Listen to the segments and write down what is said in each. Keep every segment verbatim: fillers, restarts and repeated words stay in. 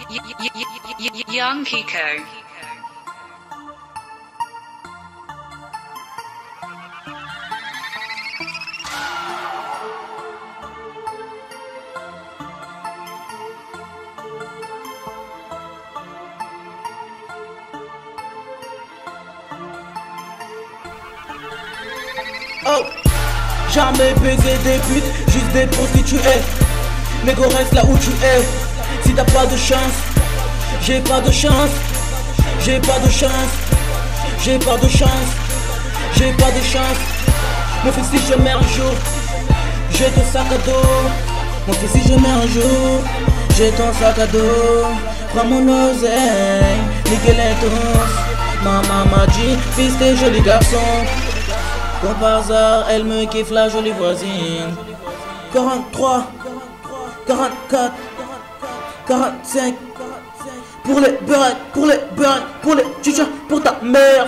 Young Kiko. Oh, jamais baisé des putes, juste des prostituées. Mais go reste là où tu es. Si t'as pas de chance, j'ai pas de chance, j'ai pas de chance, j'ai pas de chance, j'ai pas de chance. Mon fils si je mets un jour, j'ai ton sac à dos. Mon fils si je mets un jour, j'ai ton sac à dos. Prends mon oseille, nickel et tous. Maman m'a dit, fils t'es joli garçon. Comme par hasard, elle me kiffe la jolie voisine. Quarante-trois, quarante-quatre, quarante-cinq. Pour les beurrettes, pour les beurrettes, pour les chichas, pour ta mère.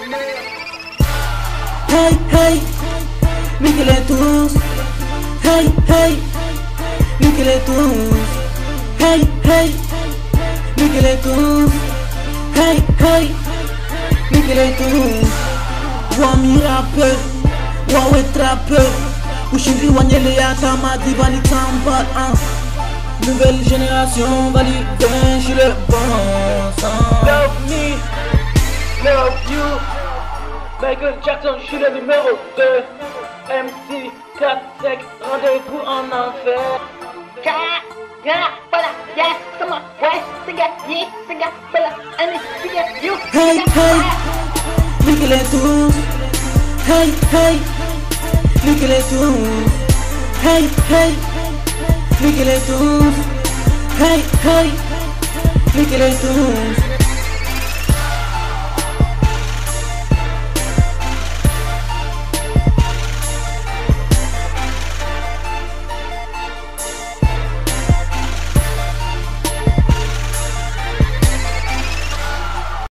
Hey, hey, nickel et tous. Hey, hey, nickel et tous. Hey, hey, nickel et tous. Hey, hey, nickel et tous. Wami rappeur, wawe trappeur. Ushindi wanyele ya tamadi bali tambat hein. Nouvelle génération valide, je suis le bon sang. Love me, love you. Michael Jackson, je suis le numéro deux. M C quatre cinq, rendez-vous en enfer. Hey, hey, nickel et tous. Hey, hey, nickel et tous. Hey, hey, nickel et tous. Hey, hey, nickel et tous.